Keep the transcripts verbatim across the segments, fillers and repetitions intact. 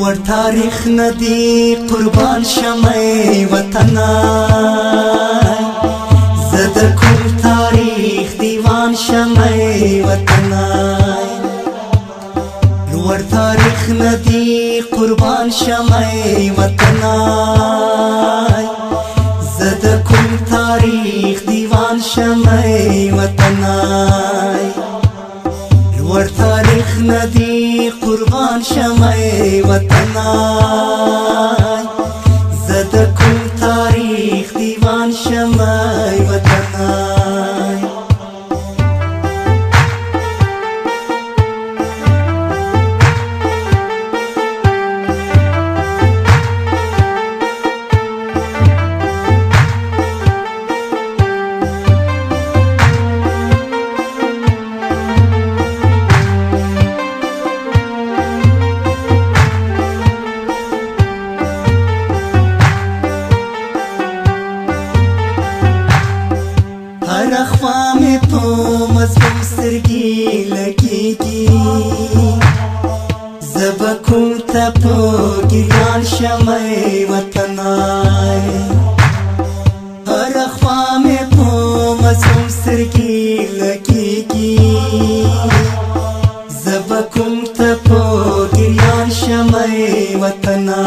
لوړ تاریخ ندی قربان شمه وطنا زد کوم تاریخ دیوان شمه وطنا لوړ تاریخ ندی قربان شمه وطنا زد کوم تاریخ دیوان شمه وطنا لوړ تاریخ ندی قربان شمه وطنا زد کوم تاریخ دیوان شمه وطنا رخوامي په مظلوم سترګې لګېږي زه به کوم ته په ګریان شمه وطنا رخوامي په مظلوم سترګې لګېږي زه به کوم ته په ګریان شمه وطنا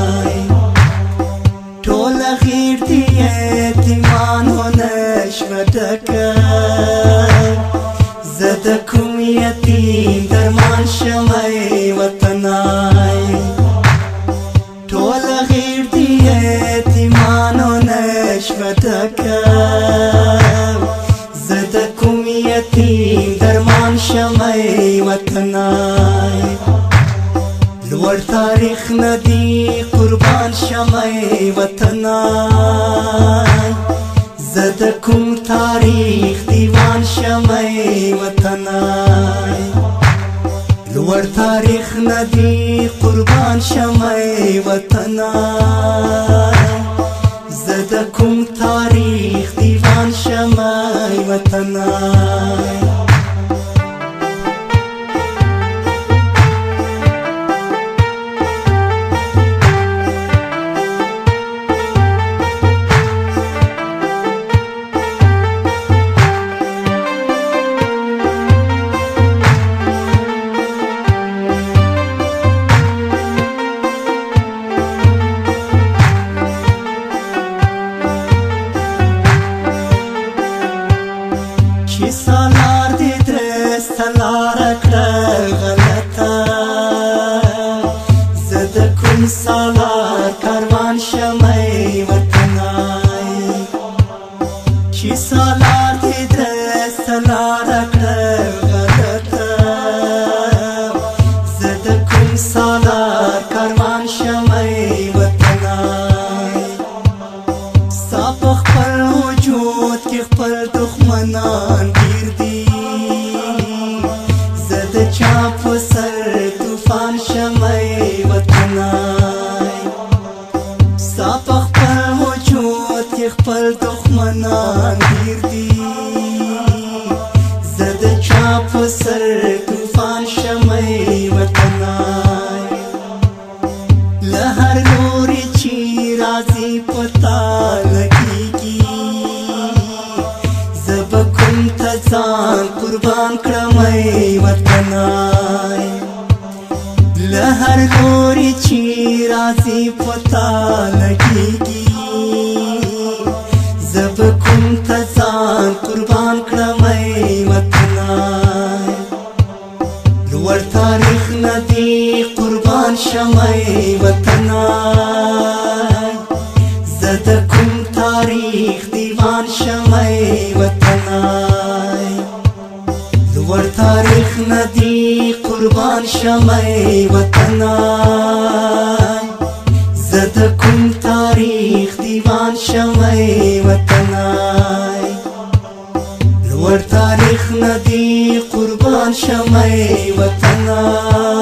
ټول غیر دي یتیمانونه شمدکه زد کوم یتیم درمان شمه وطنا ټول غیر دی یتیمانونه شمدکه زد کوم یتیم درمان شمه وطنا لوړ تاریخ ندی قربان شمه وطنا زد کوم تاریخ دیوان شمه وطنا لوړ تاریخ ندی قربان شمه وطنا زد کوم تاریخ دیوان شمه وطنا چې سالار دې درسته لاره کړه غلطه زه د کوم سالار کاروان شمه وطنا چې سالار دې درسته لاره کړه غلطه زه د کوم سالار کاروان شمه وطنا ستا په خپل وجود کې خپل دښمنان ډېر دي زه د چا په سر طوفان شمه وطنا ستا په خپل وجود کې خپل دښمنان ډېر دي زه د چا په سر طوفان شمه وطنا له هر لوري چې راځي پتا لګېږي ځان قربان کړمه وطنا له هر لوري چې راځي پتا لګېږي زه به کوم ته ځان قربان کړمه وطنا لوړ تاریخ ندی قربان شمه وطنا زه د کوم تاریخ دیوان شمه وطنا لوړ تاریخ ندی قربان شمه وطنا زه د کوم تاریخ دیوان شمه وطنا لوړ تاریخ ندی قربان شمه وطنا